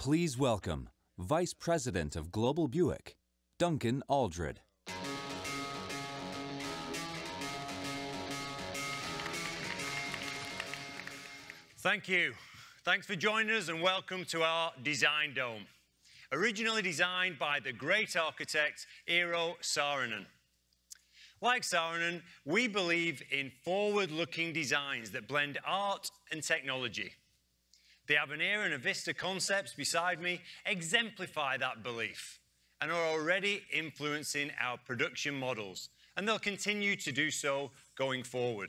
Please welcome Vice President of Global Buick, Duncan Aldred. Thank you. Thanks for joining us and welcome to our Design Dome. Originally designed by the great architect Eero Saarinen. Like Saarinen, we believe in forward-looking designs that blend art and technology. The Avenir and Avista concepts beside me exemplify that belief and are already influencing our production models, and they'll continue to do so going forward.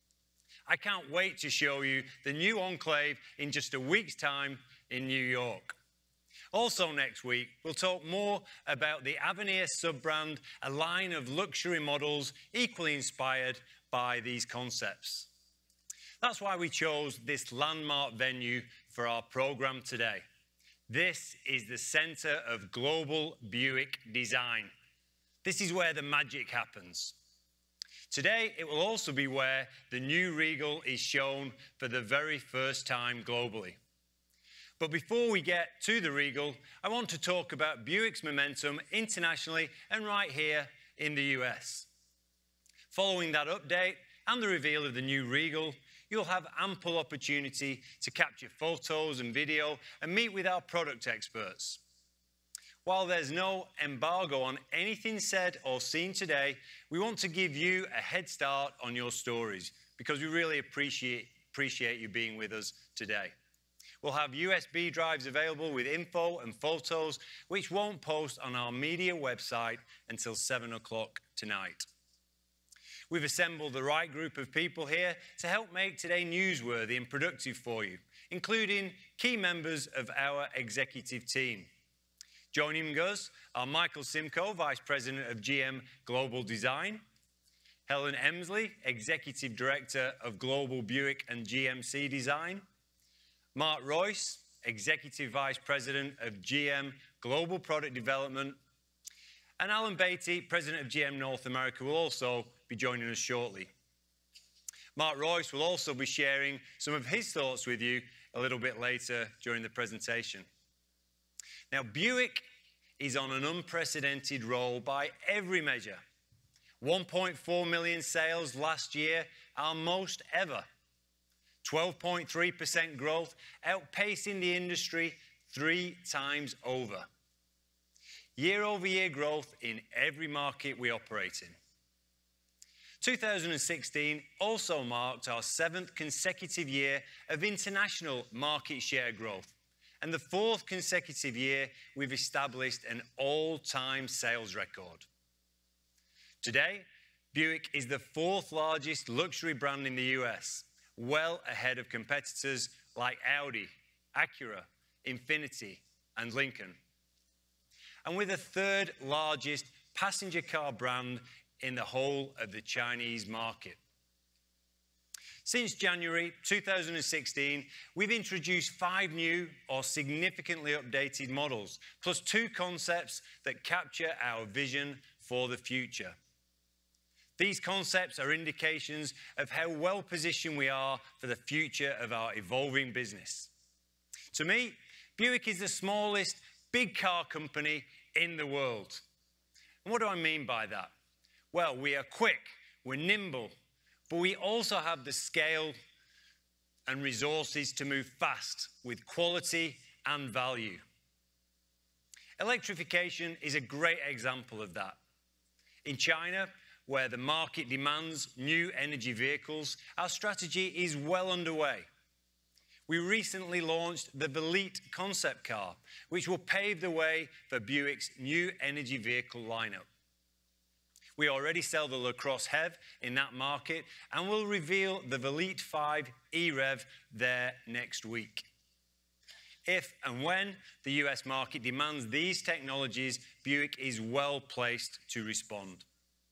I can't wait to show you the new Enclave in just a week's time in New York. Also next week, we'll talk more about the Avenir sub-brand, a line of luxury models equally inspired by these concepts. That's why we chose this landmark venue for our program today. This is the center of global Buick design. This is where the magic happens. Today, it will also be where the new Regal is shown for the very first time globally. But before we get to the Regal, I want to talk about Buick's momentum internationally and right here in the US. Following that update and the reveal of the new Regal, you'll have ample opportunity to capture photos and video and meet with our product experts. While there's no embargo on anything said or seen today, we want to give you a head start on your stories because we really appreciate you being with us today. We'll have USB drives available with info and photos, which won't post on our media website until 7 o'clock tonight. We've assembled the right group of people here to help make today newsworthy and productive for you, including key members of our executive team. Joining us are Michael Simcoe, Vice President of GM Global Design, Helen Emsley, Executive Director of Global Buick and GMC Design, Mark Royce, Executive Vice President of GM Global Product Development, and Alan Beatty, President of GM North America, will also be joining us shortly. Mark Royce will also be sharing some of his thoughts with you a little bit later during the presentation. Now, Buick is on an unprecedented roll by every measure. 1.4 million sales last year, our most ever. 12.3% growth, outpacing the industry 3 times over. Year-over-year growth in every market we operate in. 2016 also marked our 7th consecutive year of international market share growth, and the 4th consecutive year we've established an all-time sales record. Today, Buick is the 4th largest luxury brand in the US, well ahead of competitors like Audi, Acura, Infiniti, and Lincoln. And we're the 3rd largest passenger car brand in the whole of the Chinese market. Since January 2016, we've introduced 5 new or significantly updated models, plus 2 concepts that capture our vision for the future. These concepts are indications of how well positioned we are for the future of our evolving business. To me, Buick is the smallest big car company in the world. And what do I mean by that? Well, we are quick, we're nimble, but we also have the scale and resources to move fast with quality and value. Electrification is a great example of that. In China, where the market demands new energy vehicles, our strategy is well underway. We recently launched the Velite concept car, which will pave the way for Buick's new energy vehicle lineup. We already sell the LaCrosse HEV in that market, and we'll reveal the Velite 5 E-Rev there next week. If and when the US market demands these technologies, Buick is well placed to respond.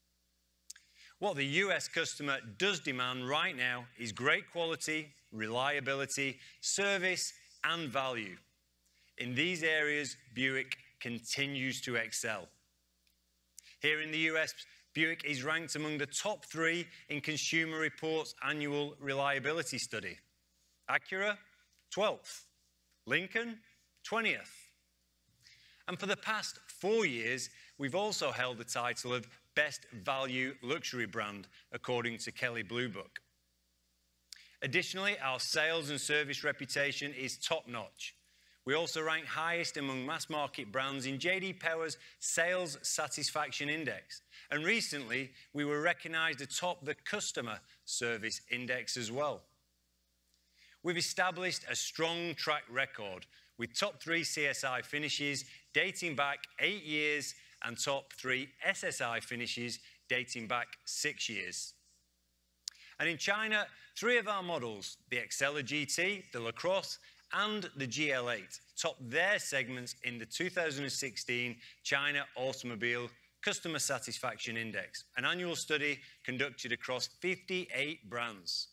What the US customer does demand right now is great quality, reliability, service, and value. In these areas, Buick continues to excel. Here in the US, Buick is ranked among the top 3 in Consumer Reports' annual reliability study. Acura, 12th. Lincoln, 20th. And for the past 4 years, we've also held the title of Best Value Luxury Brand, according to Kelley Blue Book. Additionally, our sales and service reputation is top-notch. We also rank highest among mass-market brands in J.D. Power's Sales Satisfaction Index. And recently, we were recognized atop the Customer Service Index as well. We've established a strong track record with top 3 CSI finishes dating back 8 years and top 3 SSI finishes dating back 6 years. And in China, 3 of our models, the Excella GT, the LaCrosse, and the GL8, topped their segments in the 2016 China Automobile Customer Satisfaction Index, an annual study conducted across 58 brands.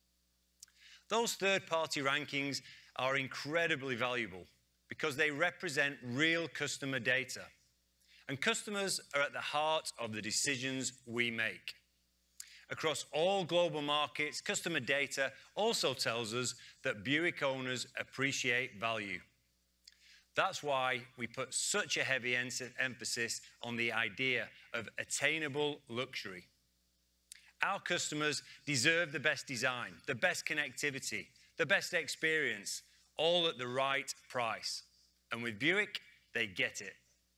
Those third-party rankings are incredibly valuable because they represent real customer data. And customers are at the heart of the decisions we make. Across all global markets, customer data also tells us that Buick owners appreciate value. That's why we put such a heavy emphasis on the idea of attainable luxury. Our customers deserve the best design, the best connectivity, the best experience, all at the right price. And with Buick, they get it.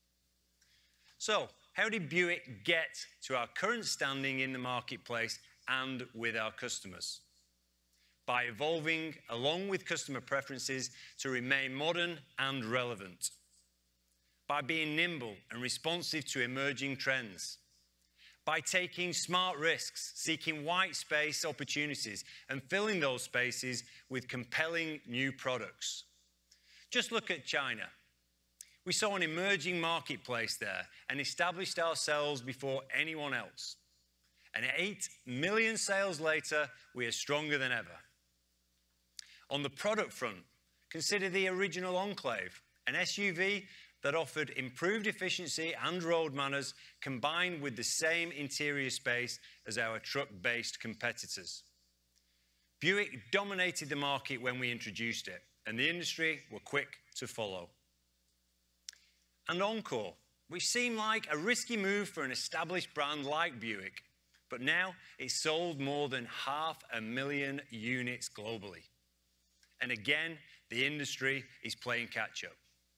So, how did Buick get to our current standing in the marketplace and with our customers? By evolving along with customer preferences to remain modern and relevant. By being nimble and responsive to emerging trends. By taking smart risks, seeking white space opportunities and filling those spaces with compelling new products. Just look at China. We saw an emerging marketplace there and established ourselves before anyone else. And 8 million sales later, we are stronger than ever. On the product front, consider the original Enclave, an SUV that offered improved efficiency and road manners combined with the same interior space as our truck-based competitors. Buick dominated the market when we introduced it, and the industry were quick to follow. And Encore, which seemed like a risky move for an established brand like Buick, but now it's sold more than 500,000 units globally. And again, the industry is playing catch-up.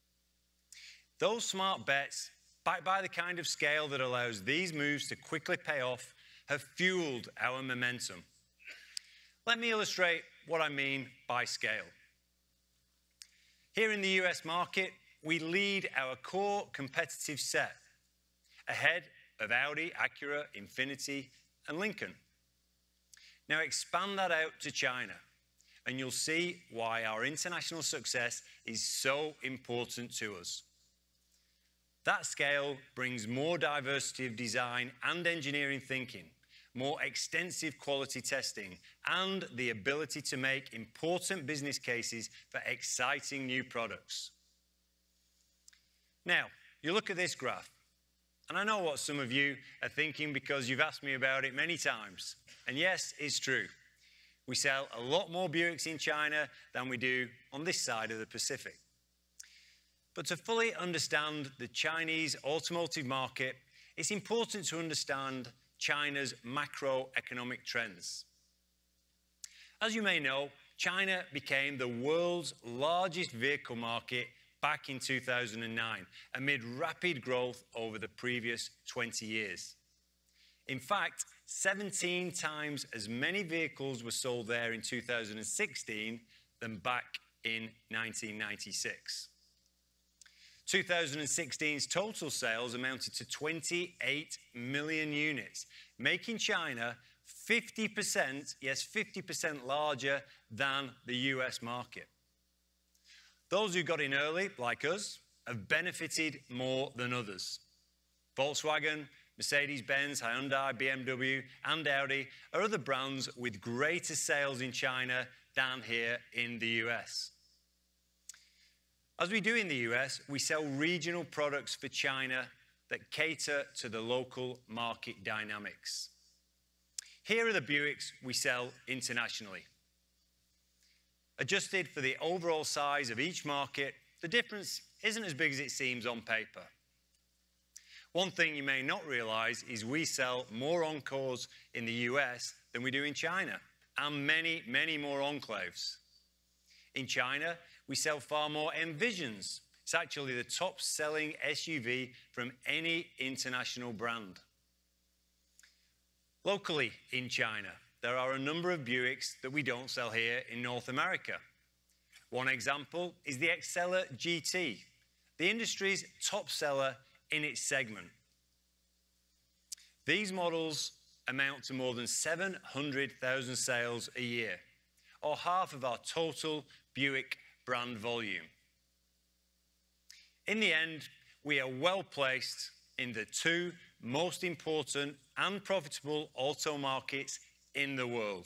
Those smart bets, backed by the kind of scale that allows these moves to quickly pay off, have fueled our momentum. Let me illustrate what I mean by scale. Here in the US market, we lead our core competitive set, ahead of Audi, Acura, Infiniti, and Lincoln. Now expand that out to China, and you'll see why our international success is so important to us. That scale brings more diversity of design and engineering thinking, more extensive quality testing, and the ability to make important business cases for exciting new products. Now, you look at this graph, and I know what some of you are thinking because you've asked me about it many times. And yes, it's true. We sell a lot more Buicks in China than we do on this side of the Pacific. But to fully understand the Chinese automotive market, it's important to understand China's macroeconomic trends. As you may know, China became the world's largest vehicle market back in 2009, amid rapid growth over the previous 20 years. In fact, 17 times as many vehicles were sold there in 2016 than back in 1996. 2016's total sales amounted to 28 million units, making China 50%, yes, 50% larger than the US market. Those who got in early, like us, have benefited more than others. Volkswagen, Mercedes-Benz, Hyundai, BMW, and Audi are other brands with greater sales in China than here in the US. As we do in the US, we sell regional products for China that cater to the local market dynamics. Here are the Buicks we sell internationally. Adjusted for the overall size of each market, the difference isn't as big as it seems on paper. One thing you may not realize is we sell more Encores in the US than we do in China, and many, many more Enclaves. In China, we sell far more Envisions. It's actually the top-selling SUV from any international brand. Locally in China, there are a number of Buicks that we don't sell here in North America. One example is the Exceller GT, the industry's top seller in its segment. These models amount to more than 700,000 sales a year, or half of our total Buick brand volume. In the end, we are well placed in the two most important and profitable auto markets in the world.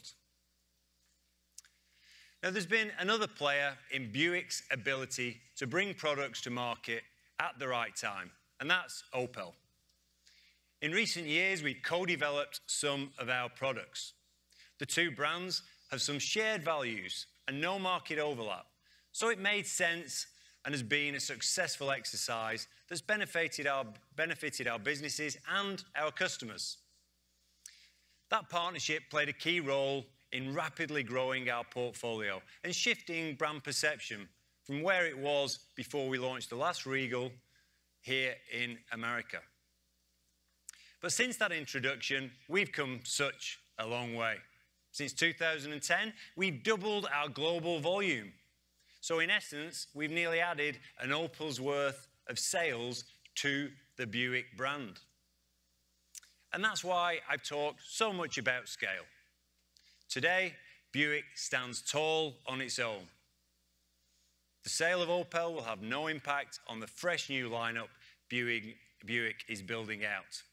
Now, there's been another player in Buick's ability to bring products to market at the right time, and that's Opel. In recent years, we've co-developed some of our products. The two brands have some shared values and no market overlap, so it made sense and has been a successful exercise that's benefited our businesses and our customers. That partnership played a key role in rapidly growing our portfolio and shifting brand perception from where it was before we launched the last Regal here in America. But since that introduction, we've come such a long way. Since 2010, we've doubled our global volume. So in essence, we've nearly added an Opel's worth of sales to the Buick brand. And that's why I've talked so much about scale. Today, Buick stands tall on its own. The sale of Opel will have no impact on the fresh new lineup Buick is building out.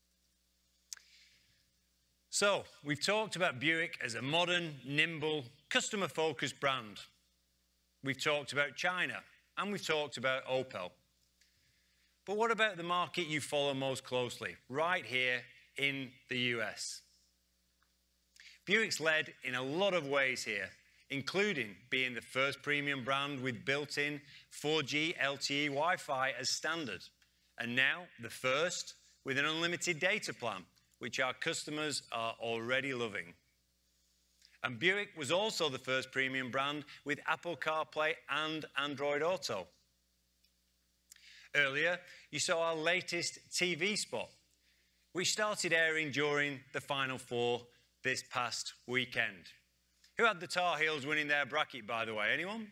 So, we've talked about Buick as a modern, nimble, customer-focused brand. We've talked about China, and we've talked about Opel. But what about the market you follow most closely, right here in the US? Buick's led in a lot of ways here, including being the first premium brand with built-in 4G LTE Wi-Fi as standard, and now the first with an unlimited data plan, which our customers are already loving. And Buick was also the first premium brand with Apple CarPlay and Android Auto. Earlier, you saw our latest TV spot, which started airing during the Final Four this past weekend. Who had the Tar Heels winning their bracket, by the way? Anyone?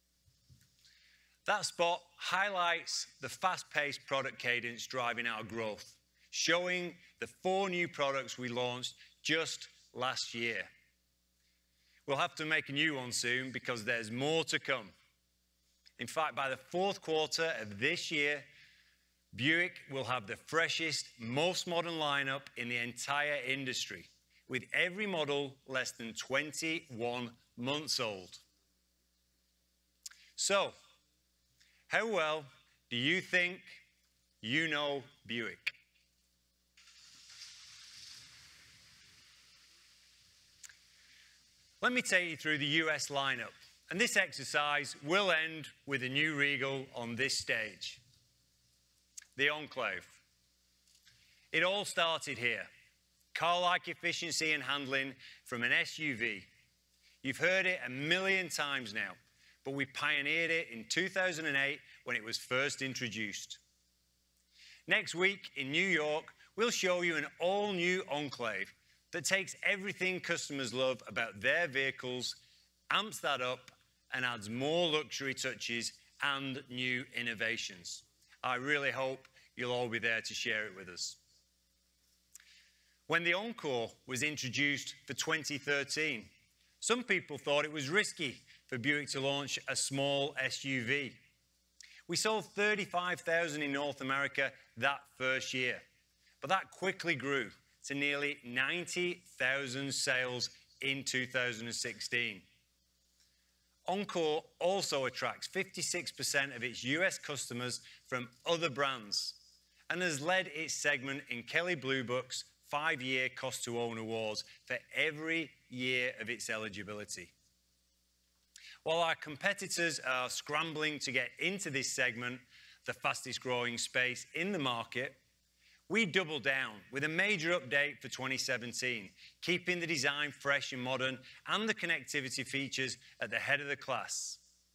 That spot highlights the fast-paced product cadence driving our growth, showing the 4 new products we launched just last year. We'll have to make a new one soon because there's more to come. In fact, by the 4th quarter of this year, Buick will have the freshest, most modern lineup in the entire industry, with every model less than 21 months old. So, how well do you think you know Buick? Let me take you through the US lineup, and this exercise will end with a new Regal on this stage, the Enclave. It all started here, car-like efficiency and handling from an SUV. You've heard it a million times now, but we pioneered it in 2008 when it was first introduced. Next week in New York, we'll show you an all-new Enclave that takes everything customers love about their vehicles, amps that up, and adds more luxury touches and new innovations. I really hope you'll all be there to share it with us. When the Encore was introduced for 2013, some people thought it was risky for Buick to launch a small SUV. We sold 35,000 in North America that first year, but that quickly grew to nearly 90,000 sales in 2016. Encore also attracts 56% of its US customers from other brands and has led its segment in Kelley Blue Book's 5-year Cost to Own awards for every year of its eligibility. While our competitors are scrambling to get into this segment, the fastest growing space in the market, we doubled down with a major update for 2017, keeping the design fresh and modern and the connectivity features at the head of the class.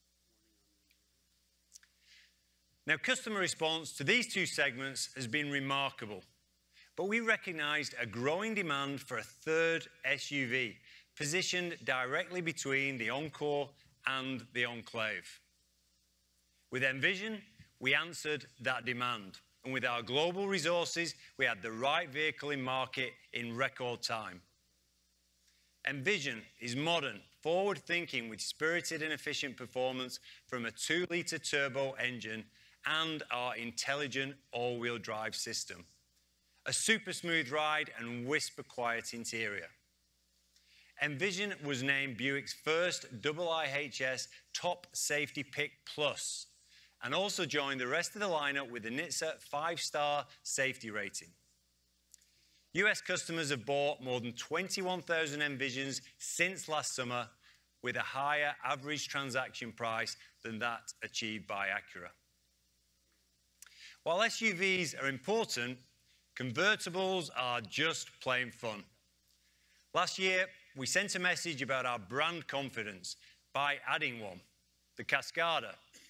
Now, customer response to these two segments has been remarkable, but we recognized a growing demand for a third SUV positioned directly between the Encore and the Enclave. With Envision, we answered that demand, and with our global resources, we had the right vehicle in market in record time. Envision is modern, forward-thinking with spirited and efficient performance from a 2-litre turbo engine and our intelligent all-wheel drive system. A super smooth ride and whisper-quiet interior. Envision was named Buick's first IIHS Top Safety Pick Plus, and also joined the rest of the lineup with the NHTSA 5-star safety rating. US customers have bought more than 21,000 Envisions since last summer, with a higher average transaction price than that achieved by Acura. While SUVs are important, convertibles are just plain fun. Last year, we sent a message about our brand confidence by adding one, the Cascada.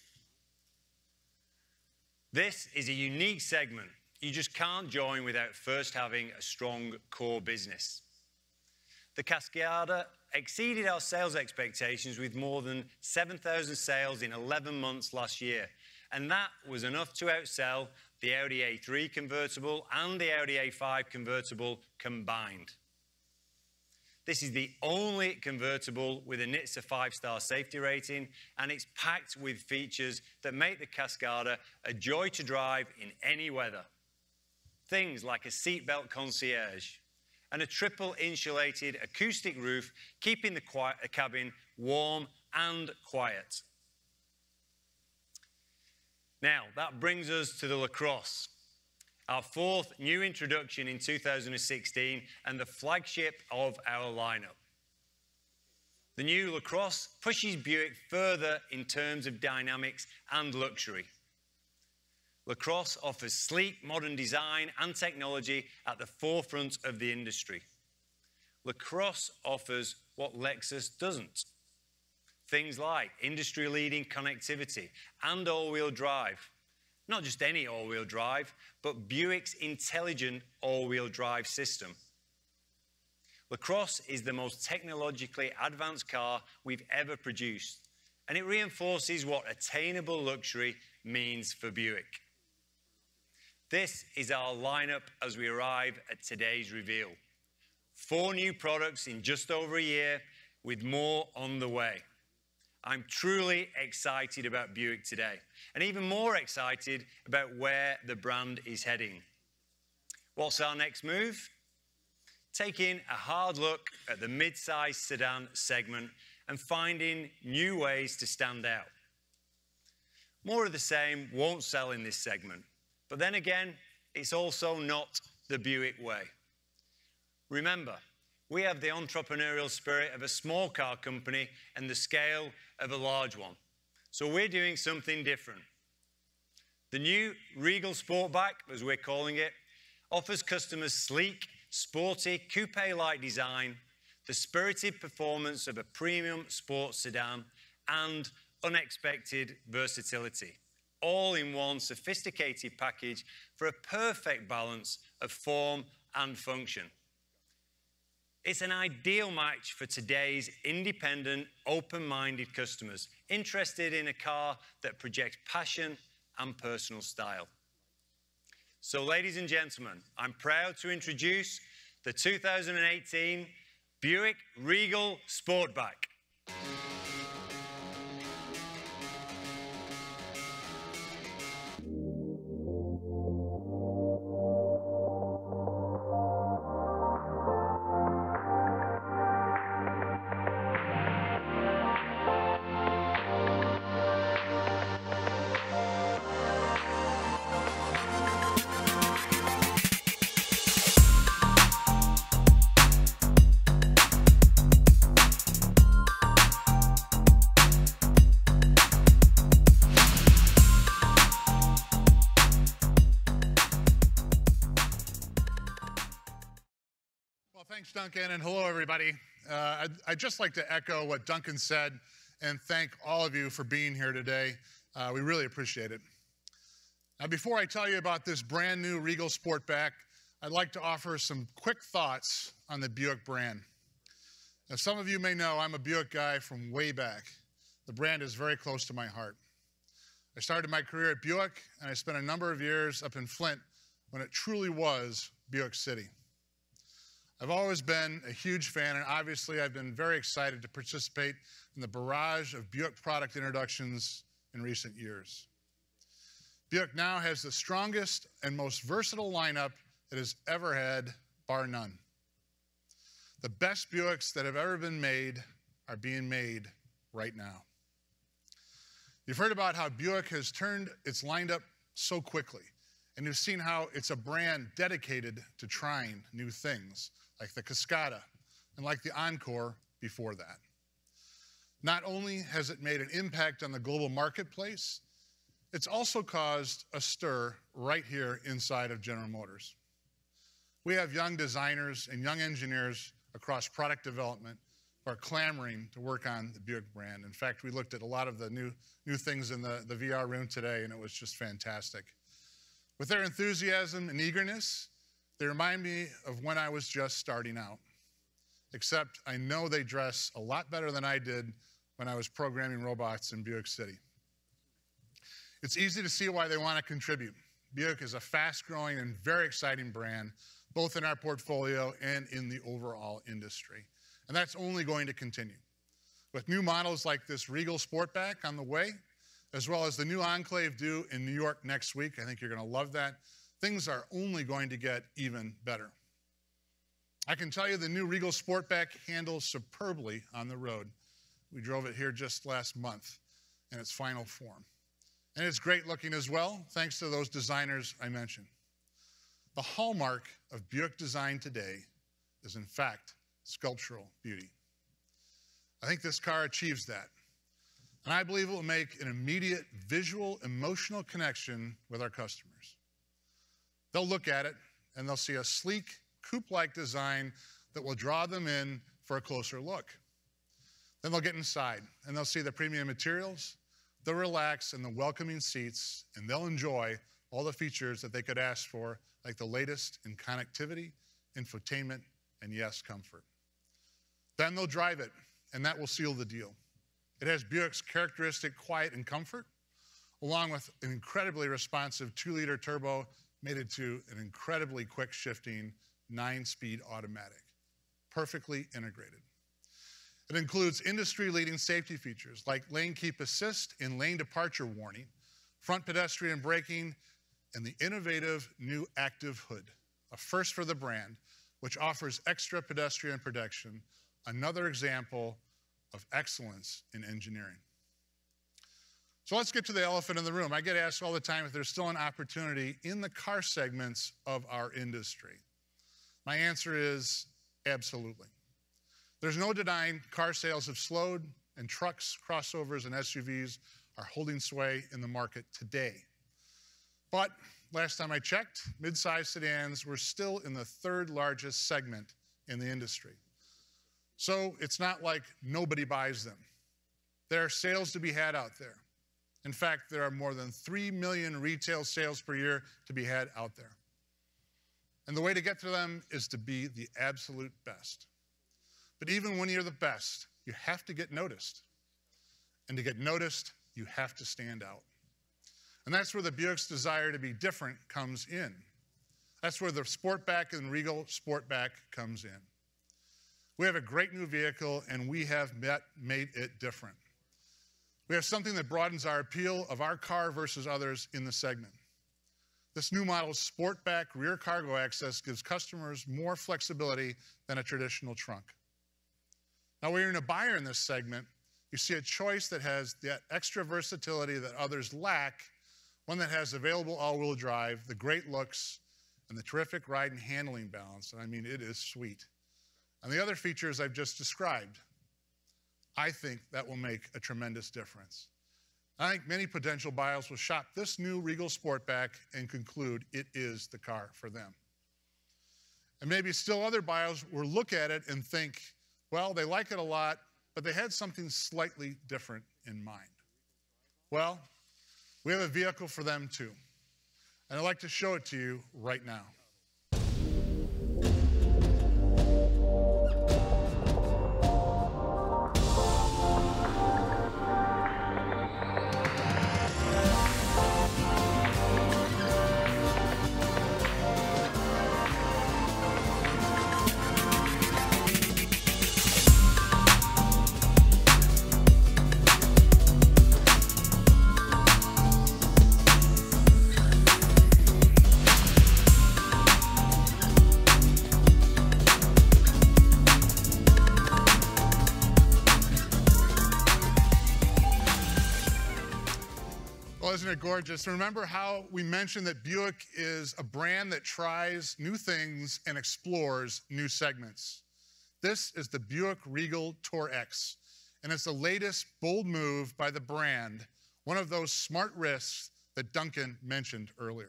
This is a unique segment you just can't join without first having a strong core business. The Cascada exceeded our sales expectations with more than 7,000 sales in 11 months last year, and that was enough to outsell the Audi A3 convertible and the Audi A5 convertible combined. This is the only convertible with a NHTSA 5-star safety rating, and it's packed with features that make the Cascada a joy to drive in any weather. Things like a seatbelt concierge and a triple insulated acoustic roof, keeping the cabin warm and quiet. Now, that brings us to the LaCrosse, our fourth new introduction in 2016 and the flagship of our lineup. The new LaCrosse pushes Buick further in terms of dynamics and luxury. LaCrosse offers sleek, modern design and technology at the forefront of the industry. LaCrosse offers what Lexus doesn't. Things like industry-leading connectivity and all-wheel drive. Not just any all-wheel drive, but Buick's intelligent all-wheel drive system. LaCrosse is the most technologically advanced car we've ever produced, and it reinforces what attainable luxury means for Buick. This is our lineup as we arrive at today's reveal. 4 new products in just over a year, with more on the way. I'm truly excited about Buick today, and even more excited about where the brand is heading. What's our next move? Taking a hard look at the mid-size sedan segment and finding new ways to stand out. More of the same won't sell in this segment, but then again, it's also not the Buick way. Remember, we have the entrepreneurial spirit of a small car company and the scale of a large one. So we're doing something different. The new Regal Sportback, as we're calling it, offers customers sleek, sporty, coupe-like design, the spirited performance of a premium sports sedan, and unexpected versatility, all in one sophisticated package for a perfect balance of form and function. It's an ideal match for today's independent, open-minded customers interested in a car that projects passion and personal style. So, ladies and gentlemen, I'm proud to introduce the 2018 Buick Regal Sportback. Duncan, and hello, everybody. I'd just like to echo what Duncan said and thank all of you for being here today. We really appreciate it. Now, before I tell you about this brand new Regal Sportback, I'd like to offer some quick thoughts on the Buick brand. Now, some of you may know I'm a Buick guy from way back. The brand is very close to my heart. I started my career at Buick, and I spent a number of years up in Flint when it truly was Buick City. I've always been a huge fan, and obviously I've been very excited to participate in the barrage of Buick product introductions in recent years. Buick now has the strongest and most versatile lineup it has ever had, bar none. The best Buicks that have ever been made are being made right now. You've heard about how Buick has turned its lineup so quickly, and you've seen how it's a brand dedicated to trying new things, like the Cascada and like the Encore before that. Not only has it made an impact on the global marketplace, it's also caused a stir right here inside of General Motors. We have young designers and young engineers across product development who are clamoring to work on the Buick brand. In fact, we looked at a lot of the new things in the VR room today, and it was just fantastic. With their enthusiasm and eagerness, they remind me of when I was just starting out. Except I know they dress a lot better than I did when I was programming robots in Buick City. It's easy to see why they want to contribute. Buick is a fast-growing and very exciting brand, both in our portfolio and in the overall industry. And that's only going to continue. With new models like this Regal Sportback on the way, as well as the new Enclave due in New York next week, I think you're going to love that. Things are only going to get even better. I can tell you the new Regal Sportback handles superbly on the road. We drove it here just last month in its final form. And it's great looking as well, thanks to those designers I mentioned. The hallmark of Buick design today is, in fact, sculptural beauty. I think this car achieves that. And I believe it will make an immediate visual, emotional connection with our customers. They'll look at it, and they'll see a sleek, coupe-like design that will draw them in for a closer look. Then they'll get inside, and they'll see the premium materials, they'll relax in the welcoming seats, and they'll enjoy all the features that they could ask for, like the latest in connectivity, infotainment, and yes, comfort. Then they'll drive it, and that will seal the deal. It has Buick's characteristic quiet and comfort, along with an incredibly responsive 2-liter turbo mated to an incredibly quick shifting 9-speed automatic, perfectly integrated. It includes industry-leading safety features like lane keep assist and lane departure warning, front pedestrian braking, and the innovative new active hood, a first for the brand, which offers extra pedestrian protection, another example of excellence in engineering. So let's get to the elephant in the room. I get asked all the time if there's still an opportunity in the car segments of our industry. My answer is absolutely. There's no denying car sales have slowed, and trucks, crossovers, and SUVs are holding sway in the market today. But last time I checked, mid-size sedans were still in the 3rd largest segment in the industry. So it's not like nobody buys them. There are sales to be had out there. In fact, there are more than 3 million retail sales per year to be had out there. And the way to get to them is to be the absolute best. But even when you're the best, you have to get noticed. And to get noticed, you have to stand out. And that's where the Buick's desire to be different comes in. That's where the Sportback and Regal Sportback comes in. We have a great new vehicle, and we have made it different. We have something that broadens our appeal of our car versus others in the segment. This new model's Sportback rear cargo access gives customers more flexibility than a traditional trunk. Now, when you're a buyer in this segment, you see a choice that has that extra versatility that others lack, one that has available all-wheel drive, the great looks, and the terrific ride and handling balance. And I mean, it is sweet. And the other features I've just described, I think that will make a tremendous difference. I think many potential buyers will shop this new Regal Sportback and conclude it is the car for them. And maybe still other buyers will look at it and think, well, they like it a lot, but they had something slightly different in mind. Well, we have a vehicle for them too. And I'd like to show it to you right now. Well, isn't it gorgeous? Remember how we mentioned that Buick is a brand that tries new things and explores new segments. This is the Buick Regal TourX, and it's the latest bold move by the brand, one of those smart risks that Duncan mentioned earlier.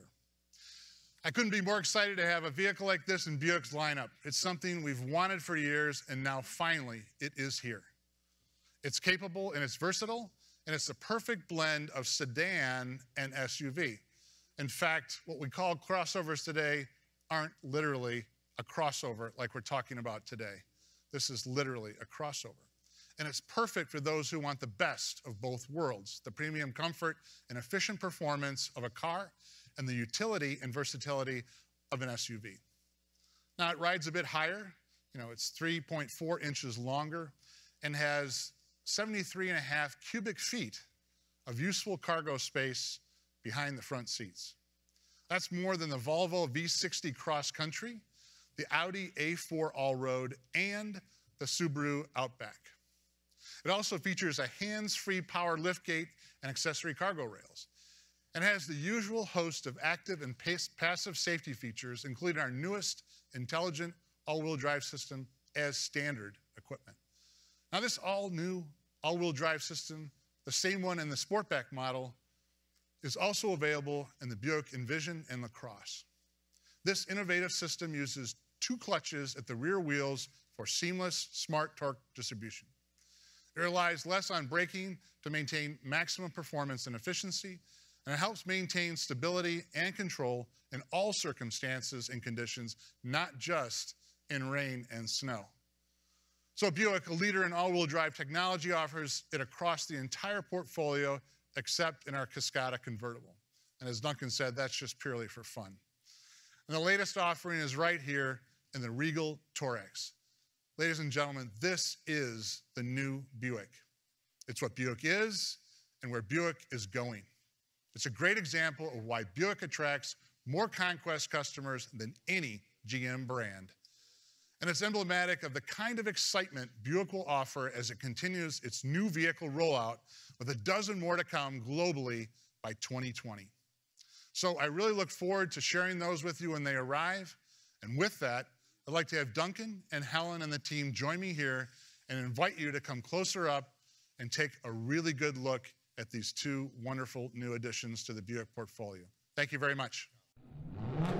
I couldn't be more excited to have a vehicle like this in Buick's lineup. It's something we've wanted for years, and now finally it is here. It's capable and it's versatile, and it's the perfect blend of sedan and SUV. In fact, what we call crossovers today aren't literally a crossover like we're talking about today. This is literally a crossover. And it's perfect for those who want the best of both worlds, the premium comfort and efficient performance of a car and the utility and versatility of an SUV. Now, it rides a bit higher. It's 3.4 inches longer and has 73.5 cubic feet of useful cargo space behind the front seats. That's more than the Volvo V60 Cross Country, the Audi A4 Allroad, and the Subaru Outback. It also features a hands-free power liftgate and accessory cargo rails, and has the usual host of active and passive safety features, including our newest intelligent all-wheel drive system as standard equipment. Now, this all-new all-wheel drive system, the same one in the Sportback model, is also available in the Buick Envision and LaCrosse. This innovative system uses 2 clutches at the rear wheels for seamless, smart torque distribution. It relies less on braking to maintain maximum performance and efficiency, and it helps maintain stability and control in all circumstances and conditions, not just in rain and snow. So Buick, a leader in all-wheel drive technology, offers it across the entire portfolio except in our Cascada convertible. And as Duncan said, that's just purely for fun. And the latest offering is right here in the Regal TourX. Ladies and gentlemen, this is the new Buick. It's what Buick is and where Buick is going. It's a great example of why Buick attracts more conquest customers than any GM brand. And it's emblematic of the kind of excitement Buick will offer as it continues its new vehicle rollout, with a dozen more to come globally by 2020. So I really look forward to sharing those with you when they arrive. And with that, I'd like to have Duncan and Helen and the team join me here and invite you to come closer up and take a really good look at these 2 wonderful new additions to the Buick portfolio. Thank you very much.